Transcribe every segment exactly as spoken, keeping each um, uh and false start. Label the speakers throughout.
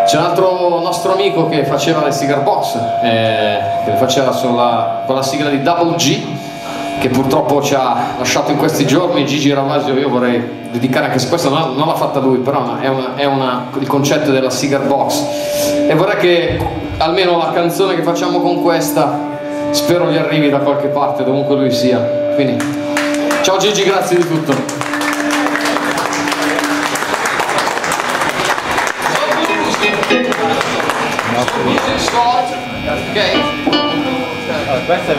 Speaker 1: C'è un altro nostro amico che faceva le cigar box, eh, che le faceva sulla, con la sigla di Double G, che purtroppo ci ha lasciato in questi giorni. Gigi Ravasio, io vorrei dedicare anche se questa non, non l'ha fatta lui, però è, una, è una, il concetto della cigar box, e vorrei che almeno la canzone che facciamo con questa spero gli arrivi da qualche parte, dovunque lui sia. Quindi ciao Gigi, grazie di tutto. Ok?
Speaker 2: Questa è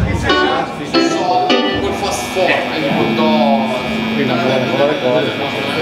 Speaker 1: col fast forward, il punto